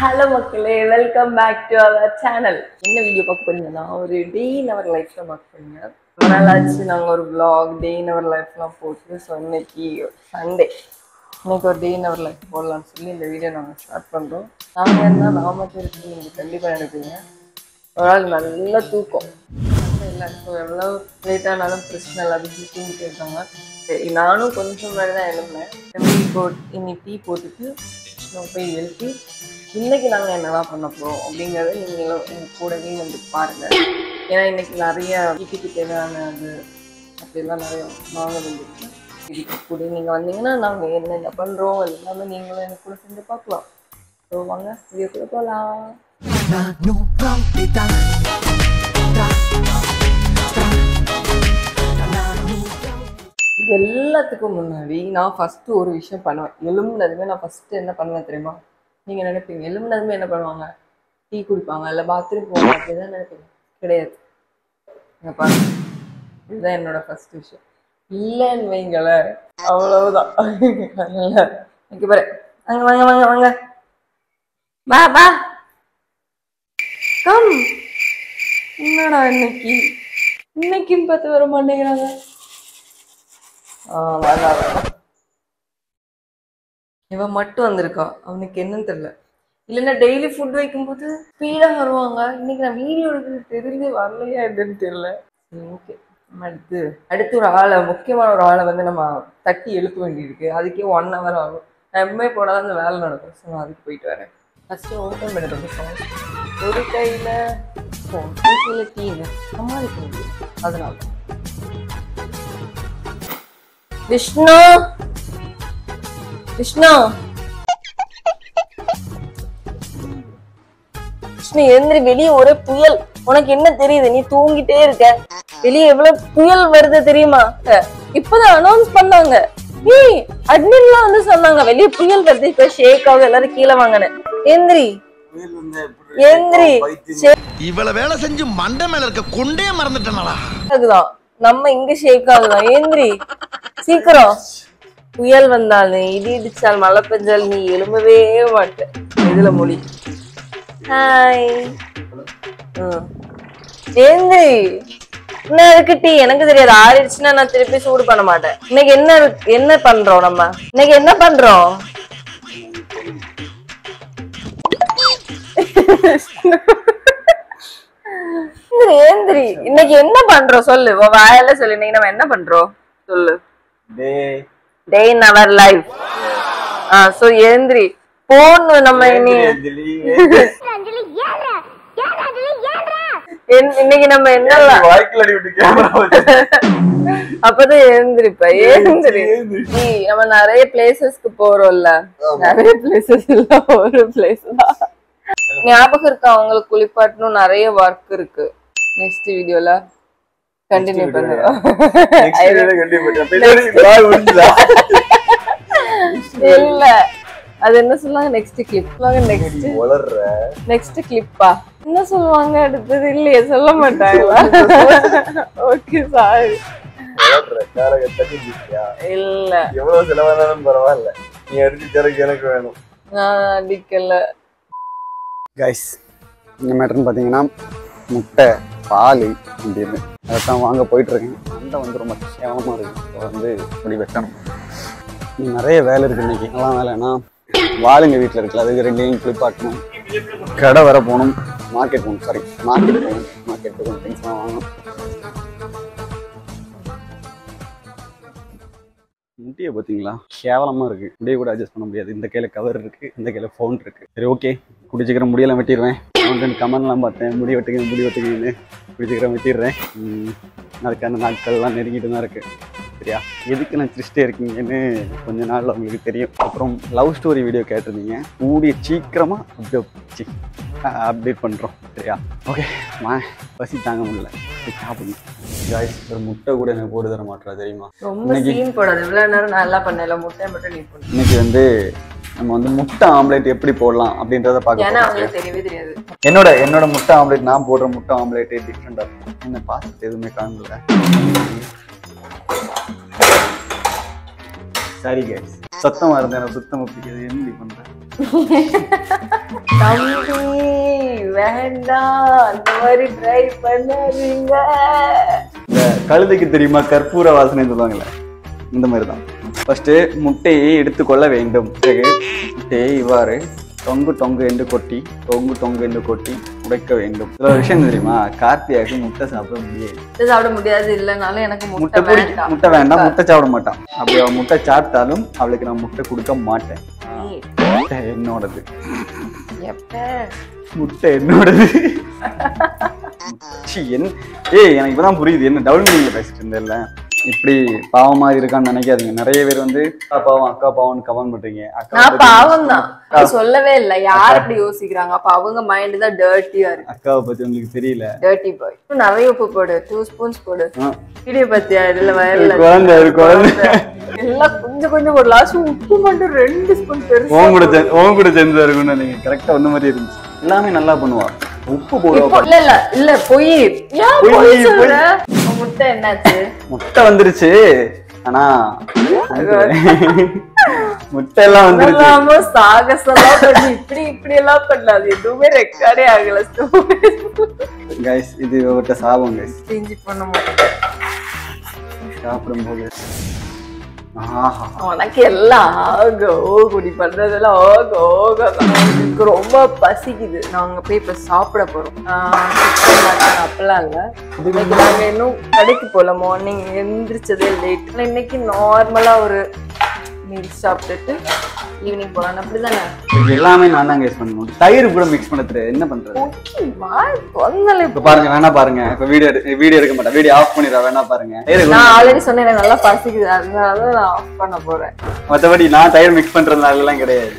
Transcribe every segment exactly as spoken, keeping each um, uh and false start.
Hello மக்களே, welcome back to our channel. என்ன video பார்க்க போறீங்கன்னா ஒரு டே இன் அவர் லைஃப்ல பார்க்க போறீங்க. ரொம்ப நாள் ஆச்சு நாங்க ஒரு vlog டே இன் அவர் லைஃப்லாம் போட்டு ஸோ இன்னைக்கு சண்டே இன்னைக்கு ஒரு டே இன் அவர் லைஃப் போடலாம்னு சொல்லி இந்த வீடியோ நாங்கள் ஸ்டார்ட் பண்ணுறோம். நாங்கள் என்ன நாமக்கு இருக்கு நீங்கள் கண்டிப்பாக நினைப்பீங்க. ஒரு நாள் நல்ல தூக்கம் இல்லை, ஸோ எவ்வளோ லேட்டானாலும் பிரச்சனை இல்லை, அப்படி தூங்கிட்டு இருக்காங்க. சரி, நானும் கொஞ்சம் முன்னாடி தான் எழுந்தேன். டீ போட் இன்னைக்கு டீ போட்டுட்டு நம்ம போய் எழுப்பி இன்னைக்கு நாங்கள் என்னெல்லாம் பண்ண போகிறோம் அப்படிங்கிறத நீங்களும் எங்கள் கூடவே வந்து பாருங்கள். ஏன்னா இன்னைக்கு நிறைய வீட்டுக்கு தேவையான அது அப்படிலாம் நிறைய வாங்க வேண்டியிருக்கு. இதுக்கு கூட நீங்கள் வந்தீங்கன்னா நாங்கள் என்னென்ன பண்ணுறோம் அது எல்லாமே நீங்களும் எனக்கு கூட செஞ்சு பார்க்கலாம். ஸோ வாங்க வீடியோ கூட போகலாம். இது எல்லாத்துக்கும் முன்னாடி நான் ஃபஸ்ட்டு ஒரு விஷயம் பண்ணுவேன். எலும்புனதுமே நான் ஃபஸ்ட்டு என்ன பண்ணுவேன் தெரியுமா? நீங்கள் நினைப்பீங்க எலும்புனதுமே என்ன பண்ணுவாங்க, டீ குடிப்பாங்க இல்லை பாத்ரூம் போவாங்க அப்படிதான் நினைப்பீங்க. கிடையாது. நீங்கள் பாருங்க, இதுதான் என்னோட ஃபஸ்ட் விஷயம். இல்லைன்னு வைங்கள அவ்வளவுதான். அதனால இங்கே பாரு, வாங்க வாங்க வாங்க வாங்க பா பா கம். என்னடா இன்னைக்கு இன்னைக்குன்னு பார்த்து வர மாட்டேங்கிறாங்க. இவன் மட்டும் வந்திருக்கா, அவனுக்கு என்னன்னு தெரியல. இல்லைன்னா டெய்லி ஃபுட் வைக்கும்போது ஸ்பீடாக வருவாங்க. இன்னைக்கு நான் வீடியோ எடுக்கிறது தெரிஞ்சு வரலையா என்னன்னு தெரியல. ஓகே, நம்ம அடுத்து அடுத்து ஒரு ஆளை முக்கியமான ஒரு ஆளை வந்து நம்ம தட்டி எழுப்ப வேண்டியிருக்கு. அதுக்கே ஒன் ஹவர் ஆகும். நான் எப்பவுமே போனால் அந்த வேலை நடக்கும். ஸோ நான் அதுக்கு போயிட்டு வரேன். ஃபஸ்ட்டு ஓப்பன் பண்ண வந்துட்டோம். ஒரு கையில் ஃபோன், ஒரு கையில் டீனு சமாளிக்க முடியும். அதனால விஷ்ணு விஷ்ணு விஷ்ணு எந்திரி, வெளியே ஒரே புயல். உனக்கு என்ன தெரியுது? நீ தூங்கிட்டே இருக்க. வெளியே எவ்வளவு புயல் வருது தெரியுமா? இப்பதான் அனௌன்ஸ் பண்ணாங்க. ஏய், அட்மின்லாம் வந்து சொன்னாங்க வெளியே புயல் வருது, இப்ப ஷேக் ஆகுது, எல்லாரும் கீழே வாங்கன்னு. எந்திரி எந்திரி. இவ்வளவு வேலை செஞ்சு மண்டை மேல இருக்க கொண்டே மறந்துட்டேனாடா. அதுதான் நம்ம இங்க ஷேக் ஆகுதான். எந்திரி சீக்கிரம். புயல் வந்தாலும் இடி இடிச்சால் மழை பெஞ்சால் நீ எழும்பவே மாட்ட. இதுல மொழி. ஹாய். ஏந்திரி. என்ன இருக்கு டீ? எனக்கு தெரியாது. ஆறிடுச்சுன்னா நான் திருப்பி சூடு பண்ண மாட்டேன். இன்னைக்கு என்ன என்ன பண்றோம் நம்ம? இன்னைக்கு என்ன பண்றோம்? ஏந்திரி. இன்னைக்கு என்ன பண்றோம் சொல்லு, வாயால சொல்லு. இன்னைக்கு நம்ம என்ன பண்றோம் சொல்லு. Day in our life. ஆ சோ ஏந்திரி. போன் நம்ம இன்னைக்கு நம்ம என்னலாம் அப்பதான் ஏந்திரிப்ப. ஏந்திரி. நம்ம நிறைய பிளேசஸ்க்கு போறோம்ல, நிறைய பிளேசஸ் இல்ல ஒரு பிளேஸ் தான். ஞாபகம் இருக்கா அவங்களுக்கு? குளிப்பாட்டணும், நிறைய ஒர்க் இருக்கு. நெக்ஸ்ட் வீடியோல கண்டினியூ பண்ணுவோம். இல்ல அது என்ன சொல்லுவாங்க, நெக்ஸ்ட் கிளிப் நெக்ஸ்ட் நெக்ஸ்ட் கிளிப்பா என்ன சொல்லுவாங்க அடுத்தது? இல்லையே, சொல்ல மாட்டாங்களா? Okay sorry. இல்ல எவ்வளவு செலவானாலும் பரவாயில்ல, நீ அடிச்சு தரக்கு எனக்கு வேணும். நான் அடிக்கல கைஸ். இந்த மேட்டர்னு பார்த்தீங்கன்னா முட்டை பால் அப்படின்னு அதைத்தான் வாங்க போயிட்டுருக்கேன். அந்த வந்து ரொம்ப சேவமாக இருக்குது. வந்து இப்படி வைக்கணும். நிறைய வேலை இருக்குது இன்னைக்கு. எல்லாம் வேலைன்னா வாளுங்க வீட்டில் இருக்குல்ல, அதுக்கு ரெண்டையும் குளிப்பாட்டணும், கடை வர போகணும், மார்க்கெட் போகணும். சாரி மார்க்கெட் போகணும். மார்க்கெட்டுக்கு கொஞ்சம் திங்ஸ்லாம் வாங்கணும். முட்டியை பார்த்தீங்களா, கேவலமாக இருக்குது. முடிய கூட அட்ஜஸ்ட் பண்ண முடியாது. இந்த கையில் கவர் இருக்குது, இந்த கையில் ஃபோன் இருக்குது. சரி ஓகே, குடிச்சிக்கிற முடியெல்லாம் வெட்டிடுவேன். வந்து கமெண்ட்லாம் பார்த்தேன், முடி வெட்டுங்க முடி வெட்டுங்கன்னு. குடிச்சிக்கிற வெட்டிடுறேன். அதுக்கான நாட்கள்லாம் நெருங்கிட்டு தான் இருக்குது. சரியா, எதுக்கு நான் சிரிச்சிட்டே இருக்கீங்கன்னு கொஞ்ச நாளில் உங்களுக்கு தெரியும். அப்புறம் லவ் ஸ்டோரி வீடியோ கேட்டிருந்தீங்க, கூடிய சீக்கிரமாக அப்டேட் அப்டேட் பண்ணுறோம். சரியா ஓகே. மா பசி தாங்க முடியல, சாப்பிடுங்க. காய்ஸ், ஒரு முட்டை கூட எனக்கு போட்டு தர மாட்டேறா தெரியுமா? ரொம்ப சீன் போடாது. இவ்வளோ நேரம் நல்லா பண்ணல, முட்டை மட்டும் நீ போடு. இன்னைக்கு வந்து நம்ம வந்து முட்டை ஆம்லேட் எப்படி போடலாம் அப்படின்றத பார்க்க. தெரியவே தெரியாது. என்னோட என்னோட முட்டை ஆம்லேட், நான் போடுற முட்டை ஆம்லேட் டிஃப்ரெண்டாக இருக்கும். என்ன பார்த்துட்டு எதுவுமே காணல. சரி கைஸ், சத்தமா இருந்தா எனக்கு சுத்தமா பிடிக்காது. என்ன பண்றேன் தம்பி வேண்டாம் அந்த மாதிரி ட்ரை பண்ணாதீங்க. இந்த கழுதைக்கு தெரியுமா கற்பூர வாசனை சொல்லுவாங்கல்ல, இந்த மாதிரி தான். ஃபர்ஸ்ட் முட்டையை எடுத்துக்கொள்ள வேண்டும். பிறகு முட்டையை இவ்வாறு தொங்கு தொங்கு என்று கொட்டி தொங்கு தொங்கு என்று கொட்டி உடைக்க வேண்டும். இதுல ஒரு விஷயம் தெரியுமா, கார்த்தியாவுக்கு முட்டை சாப்பிட முடியாது. முட்டை சாப்பிட முடியாது இல்லைனாலும் எனக்கு முட்டை முட்டை பிடிக்கும், வேண்டாம். முட்டை வேண்டாம், முட்டை சாப்பிட மாட்டான். அப்படி அவன் முட்டை சாப்பிட்டாலும் அவளுக்கு நான் முட்டை கொடுக்க மாட்டேன். முட்டை என்னோடது. எப்ப முட்டை என்னோடது. சி, என் ஏய் எனக்கு இப்பதான் புரியுது, என்ன டபுள் மீனிங்ல பேசிட்டு இருந்தேன்ல. இப்படி பாவமா இருக்கான்னு நினைக்காதீங்க. நிறைய பேர் வந்து அக்கா பாவம் அக்கா பாவம்னு கமெண்ட் பண்றீங்க. நான் பாவம் தான் சொல்லவே இல்லை. யார் அப்படி யோசிக்கிறாங்க? அப்ப அவங்க மைண்ட் தான் டர்ட்டியா இருக்கு. அக்காவை பத்தி உங்களுக்கு தெரியல. Dirty boy. நிறைய உப்பு போடு, டூ ஸ்பூன்ஸ் போடு. வீடியோ பத்தியா இதுல வயர்ல குழந்தை குழந்தை எல்லாம் கொஞ்சம் கொஞ்சம் ஒரு லாஸ்ட் உப்பு மட்டும் ரெண்டு ஸ்பூன் பெருசு. ஓம் கூட ஓம் கூட சேர்ந்து இருக்குன்னு நீங்க கரெக்டா ஒண்ணு மாதிரி இருந்துச்சு. எல்லாமே நல்லா பண்ணுவா. உப்பு போடுவா. இல்ல இல்ல இல்ல பொய். ஏன் பொய் சொல்ற? முட்டை என்னாச்சு? முட்டை வந்துருச்சு. ஆனா முட்டை எல்லாம் வந்துருச்சு. சாகசெல்லாம் பண்ணி இப்படி இப்படி எல்லாம் பண்ணாது. எதுவுமே ரெக்கார்டே ஆகல. கைஸ் இது ஒரு சாபம் கைஸ். செஞ்சு பண்ண மாட்டேன். சாப்பிடும் போது உனக்கு எல்லாம் ஆக ஓகுடி பண்றதெல்லாம் ஆக ஓக. எனக்கு ரொம்ப பசிக்குது. நாங்க போய் இப்ப சாப்பிட போறோம். அப்பெல்லாம் இல்ல, இன்னைக்கு நாங்க இன்னும் கடைக்கு போல. மார்னிங் எந்திரிச்சதே லேட். இன்னைக்கு நார்மலா ஒரு மீல் சாப்பிட்டுட்டு ஈவினிங் போலாம். அப்படிதானே? எல்லாமே நான் தான் கைஸ் பண்ணணும். தயிர் கூட மிக்ஸ் பண்ண தெரியாது. என்ன பண்றது? இப்ப பாருங்க, வேணா பாருங்க. இப்ப வீடியோ வீடியோ எடுக்க மாட்டேன். வீடியோ ஆஃப் பண்ணிடுறா. வேணா பாருங்க. நான் ஆல்ரெடி சொன்னேன் எனக்கு நல்லா பசிக்குது, அதனால நான் ஆஃப் பண்ண போறேன். மற்றபடி நான் தயிர் மிக்ஸ் பண்றதுனால எல்லாம் கிடையாது.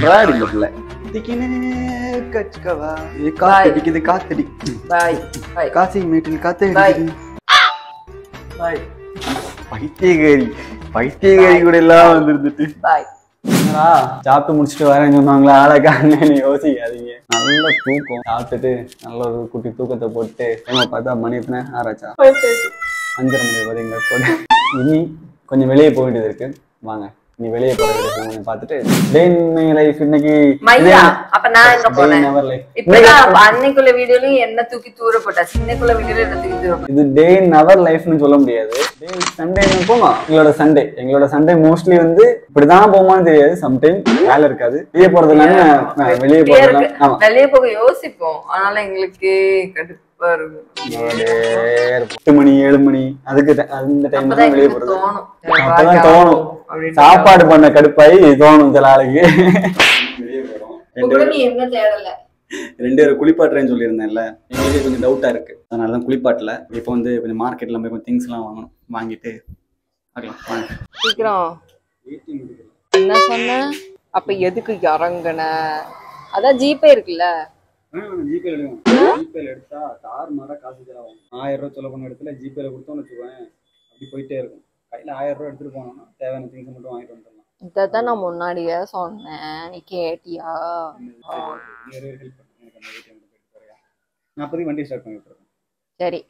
காத்தடி பாய் பாய். காசி மேட்டில் காத்தடி. பைத்தியகாரி பைத்தியகாரி கூட எல்லாம் வந்துருந்துட்டு பாய். சாப்பிட்டு முடிச்சுட்டு வரேன்னு சொன்னாங்களா, ஆளக்கான்னு யோசிக்காதீங்க. நல்ல தூக்கம். சாப்பிட்டுட்டு நல்ல ஒரு குட்டி தூக்கத்தை போட்டு என்ன பார்த்தா மணி எத்தனை ஆராய்ச்சா அஞ்சரை மணி வரைங்க கூட. இனி கொஞ்சம் வெளியே போக வேண்டியது இருக்கு. வாங்க நீ வெளியே போறது பார்த்துட்டு இன்னைக்கு அப்ப நான் எங்க போனேன்? அன்னைக்குள்ள வீடியோலயும் என்ன தூக்கி தூர போட்டாச்சு. இன்னைக்குள்ள வீடியோல என்ன தூக்கி தூர போட்டாச்சு. இது டே இன் அவர் லைஃப்னு சொல்ல முடியாது. சண்டே போமா எங்களோட சண்டே எங்களோட சண்டே மோஸ்ட்லி வந்து இப்படிதான் போமான்னு தெரியாது. சம்டைம் வேலை இருக்காது. வெளியே போறதுனால வெளியே போறது வெளியே போக யோசிப்போம். அதனால எங்களுக்கு கடுப்பா இருக்கும். எட்டு மணி ஏழு மணி அதுக்கு அந்த டைம் தான் வெளியே போறது தோணும். அப்பதான் தோணும். சாப்பாடு பண்ண கடுப்பாயி தோணும் சில ஆளுக்கு. நீ என்ன தேடல. ரெண்டு பேரும் குளிப்பாட்டுறேன்னு சொல்லியிருந்தேன்ல, எங்களுக்கு கொஞ்சம் டவுட்டா இருக்கு. அதனாலதான் குளிப்பாட்டல. இப்போ வந்து கொஞ்சம் மார்க்கெட்ல போய் கொஞ்சம் திங்ஸ் எல்லாம் வாங்கணும். வாங்கிட்டு பார்க்கலாம். சீக்கிரம் என்ன சொன்ன? அப்ப எதுக்கு இறங்குன? அதான் ஜிபே இருக்குல்ல. ஜிபேல எடுக்கும். ஜிபேல எடுத்தா தார் மாற காசு செலவாகும். ஆயிரம் ரூபாய் செலவு பண்ண இடத்துல ஜிபேல கொடுத்தோம்னு வச்சுக்கோங்க, அப்படி போயிட்டே இருக்கும். கையில ஆயிரம் ரூபாய் எடுத்துட்டு போனோம்னா தேவையான திங்ஸ் மட்டும் வாங்கிட்டு வந்துடலாம். இதான் நான் முன்னாடியே சொன்னேன், நீ கேட்டியா? நான் அப்போதைக்கு வண்டி ஸ்டார்ட் பண்ணிட்டு இருக்கேன். சரி.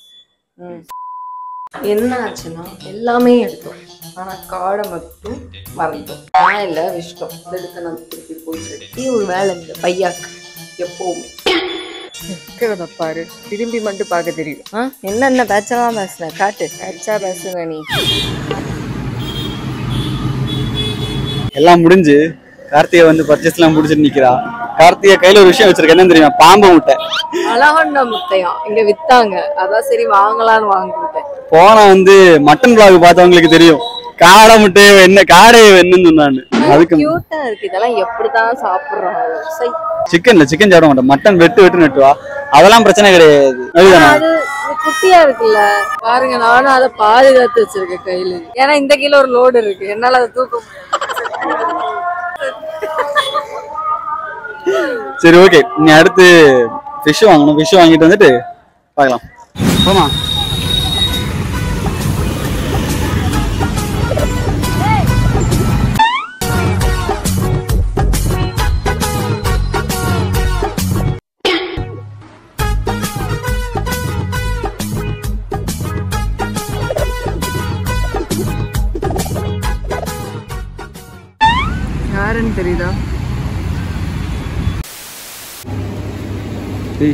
என்ன ஆச்சுன்னா எல்லாமே எடுத்தோம், ஆனா காடை மட்டும் மறந்தோம். நான் இல்லை விஷ்டம் எடுத்து நான் திருப்பி போயிட்டு ஒரு வேலை இந்த பையாக்கு எப்பவுமே இருக்கிறத பாரு. திரும்பி மட்டும் பார்க்க தெரியும். ஆ என்னென்ன பேச்செல்லாம் பேசுன காட்டு. பேச்சா பேசுங்க நீ. எல்லாம் முடிஞ்சு கார்த்திகை வந்து பர்ச்சேஸ் எல்லாம் முடிச்சுட்டு நிக்கிறா. கார்த்திகை கையில ஒரு விஷயம் வச்சிருக்க. என்ன தெரியுமா? பாம்பு முட்டை. அழகண்ட முட்டையா இங்க வித்தாங்க. அதான் சரி வாங்கலான்னு வாங்கிவிட்டேன். போனா வந்து மட்டன் பிளாக் பார்த்தவங்களுக்கு தெரியும். காடை முட்டை என்ன காடை என்னன்னு சொன்னான்னு. அதுக்கு கியூட்டா இருக்கு. இதெல்லாம் எப்படிதான் சாப்பிடுறாங்க? சிக்கன்ல சிக்கன் சாப்பிட மாட்டேன். மட்டன் வெட்டு வெட்டு நட்டுவா. அதெல்லாம் பிரச்சனை கிடையாது. அது குட்டியா இருக்குல்ல பாருங்க. நானும் அதை பாதுகாத்து வச்சிருக்கேன் கையில. ஏன்னா இந்த கீழ ஒரு லோடு இருக்கு, என்னால அதை தூக்க. சரி ஓகே, நீ அடுத்து ஃபிஷ் வாங்கணும். ஃபிஷ் வாங்கிட்டு வந்துட்டு பார்க்கலாம். போமா. யாருன்னு தெரியுதா? டேய்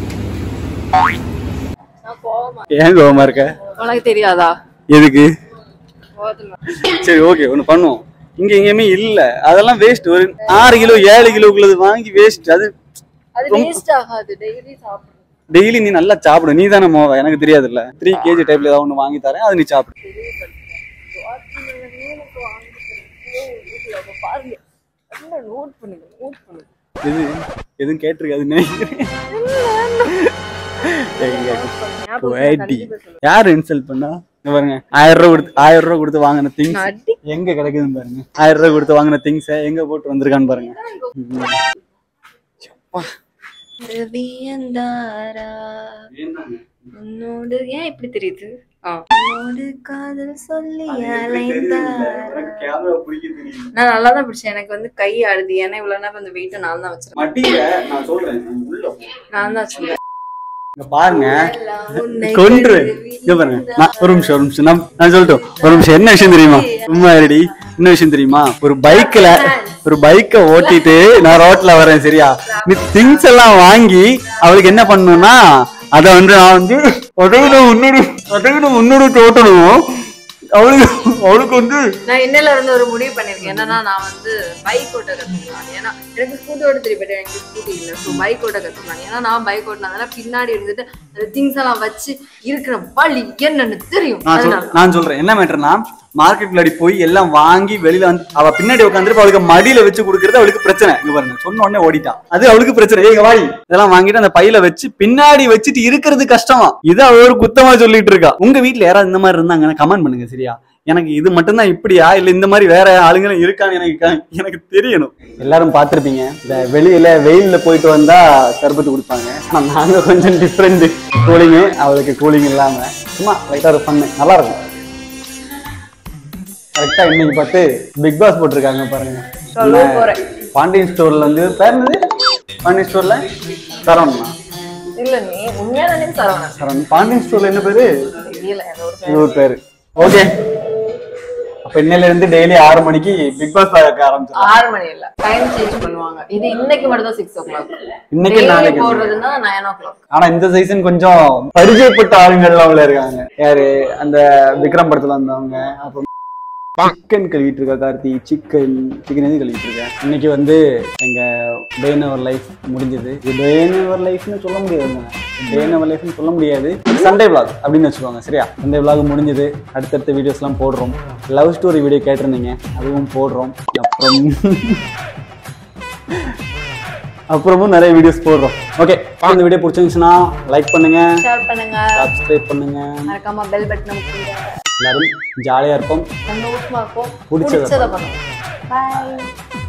நான் கோவமா ஏன் கோவமா இருக்க? உனக்கு தெரியாதா எதுக்கு? கோவத்துல சரி ஓகே ஒண்ணு பண்ணுவோம். இங்க எங்கேயுமே இல்ல, அதெல்லாம் வேஸ்ட். ஒரு ஆறு கிலோ ஏழு கிலோக்குள்ளது வாங்கி வேஸ்ட். அது அது வேஸ்ட் ஆகாது. டெய்லி சாப்பிடு. டெய்லி நீ நல்லா சாப்பிடு. நீ தானே மோவ, எனக்கு தெரியாது இல்ல. த்ரீ கேஜி டைப்ல ஏதாவது ஒண்ணு வாங்கி தரேன், அது நீ சாப்பிடு. பாருங்க நோட் பண்ணுங்க நோட் பண்ணுங்க. எது எதுவும் கேட்டிருக்காது நினைக்கிறேன். யாரு இன்சல்ட் பண்ணா? பாருங்க ஆயிரம் ரூபாய் கொடுத்து ஆயிரம் ரூபாய் கொடுத்து வாங்கின திங்ஸ் எங்க கிடைக்குதுன்னு பாருங்க. ஆயிரம் ரூபாய் கொடுத்து வாங்கின திங்ஸ் எங்க போட்டு வந்திருக்கான்னு பாருங்க. உன்னோடு ஏன் இப்படி தெரியுது? காதல் சொல்லி நான் நல்லாதான் பிடிச்சேன். எனக்கு வந்து கை ஆடுது. ஏன்னா இவ்வளவு நேரம் அந்த வெயிட்ட நான் தான் வச்சிருக்கேன். நான் தான் வச்சிருக்கேன். பாருங்க கொன்று இங்க பாருங்க. ஒரு நிமிஷம் ஒரு நிமிஷம் நான் சொல்லட்டும். ஒரு நிமிஷம். என்ன விஷயம் தெரியுமா? சும்மா ரெடி. என்ன விஷயம் தெரியுமா? ஒரு பைக்ல ஒரு பைக்கை ஓட்டிட்டு நான் ரோட்ல வரேன் சரியா? நீ திங்ஸ் எல்லாம் வாங்கி அவளுக்கு என்ன பண்ணணும்னா அத வந்து நான் வந்து உதவிட முன்னோடி உதவிட முன்னோடி ஓட்டணும். அவளுக்கு அவளுக்கு வந்து நான் இன்னையில இருந்து ஒரு முடிவு பண்ணிருக்கேன். என்னன்னா நான் வந்து பைக் ஓட்ட கத்துக்கலாம். ஏன்னா எனக்கு ஸ்கூட்டி ஓட்ட தெரியும், எனக்கு ஸ்கூட்டி இல்லை. ஸோ பைக் ஓட்ட கத்துக்கலாம். ஏன்னா நான் பைக் ஓட்டினால பின்னாடி இருந்துட்டு அந்த திங்ஸ் எல்லாம் வச்சு இருக்கிற வழி என்னன்னு தெரியும். நான் சொல்றேன் என்ன மேட்டர்னா, மார்க்கெட்ல அடி போய் எல்லாம் வாங்கி வெளியில வந்து அவ பின்னாடி உட்காந்துட்டு அவளுக்கு மடியில வச்சு கொடுக்கறது அவளுக்கு பிரச்சனை. இங்க பாருங்க சொன்ன உடனே ஓடிட்டான். அது அவளுக்கு பிரச்சனை. ஏங்க வாடி இதெல்லாம் வாங்கிட்டு அந்த பையில வச்சு பின்னாடி வச்சுட்டு இருக்கிறது கஷ்டமா. இது அவ ஒரு குத்தமா சொல்லிட்டு இருக்கா. உங்க வீட்டுல யாராவது இந்த மாதிரி இருந்தாங்கன்னா கமெண்ட் பண்ணுங்க சரியா? எனக்கு இது மட்டும்தான் இப்படியா இல்ல இந்த மாதிரி வேற ஆளுங்களும் இருக்கான்னு எனக்கு எனக்கு தெரியணும். எல்லாரும் பார்த்திருப்பீங்க இந்த வெளியில வெயில்ல போயிட்டு வந்தா சர்பத்து கொடுப்பாங்க. ஆனா நாங்க கொஞ்சம் டிஃப்ரெண்ட். கூலிங்கு அவளுக்கு கூலிங் இல்லாம சும்மா லைட்டா ஒரு பண்ணு நல்லா இருக்கும். கரெக்டா இன்னைக்கு பார்த்து பிக் பாஸ் போட்டிருக்காங்க பாருங்க. பாண்டியன் ஸ்டோர்ல வந்து பேர் என்னது? பாண்டியன் ஸ்டோர்ல சரவணா இல்ல நீ உண்மையான சரவணா. சரவணன். பாண்டியன் ஸ்டோர்ல என்ன பேரு? தெரியல பேரு. ஓகே அப்ப இன்னையில இருந்து டெய்லி ஆறு மணிக்கு பிக் பாஸ் பார்க்க ஆரம்பிச்சிடும். ஆறு மணி இல்ல டைம் சேஞ்ச் பண்ணுவாங்க. இது இன்னைக்கு மட்டும் தான் சிக்ஸ் ஓ கிளாக். இன்னைக்கு நாளைக்கு போடுறதுன்னா நைன் ஓ கிளாக். ஆனா இந்த சீசன் கொஞ்சம் பரிச்சயப்பட்ட ஆளுங்கள்லாம் உள்ள இருக்காங்க. யாரு அந்த விக்ரம் படத்துல வந்தவங்க. அப்புறம் சிக்கன் கழுவிட்டு இருக்கா கார்த்தி. சிக்கன் சிக்கன் எது கழுவிட்டு இருக்கேன். இன்னைக்கு வந்து எங்க டே இன் அவர் லைஃப் முடிஞ்சது. டே இன் அவர் லைஃப்னு சொல்ல முடியாது. டே இன் அவர் லைஃப்னு சொல்ல முடியாது. சண்டே விளாக் அப்படின்னு வச்சுக்கோங்க சரியா? சண்டே விளாக் முடிஞ்சது. அடுத்தடுத்த வீடியோஸ் எல்லாம் போடுறோம். லவ் ஸ்டோரி வீடியோ கேட்டிருந்தீங்க, அதுவும் போடுறோம். அப்புறம் அப்புறமும் நிறைய வீடியோஸ் போடுறோம். ஓகே இந்த வீடியோ பிடிச்சிருந்துச்சுன்னா லைக் பண்ணுங்க, ஷேர் பண்ணுங்க, சப்ஸ்கிரைப் பண்ணுங்க, மறக்காம பெல் பட்டன் அமுக்குங்க. எல்லாரும் ஜாலியா இருப்போம், சந்தோஷமா இருப்போம், பிடிச்சத பண்ணுங்க. பை.